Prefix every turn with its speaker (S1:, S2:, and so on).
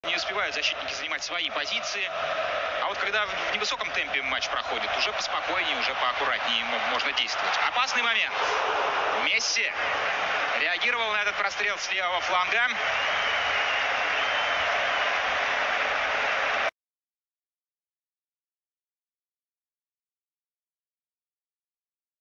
S1: Не успевают защитники занимать свои позиции. А вот когда в невысоком темпе матч проходит, уже поспокойнее, уже поаккуратнее можно действовать. Опасный момент. Месси реагировал на этот прострел с левого фланга.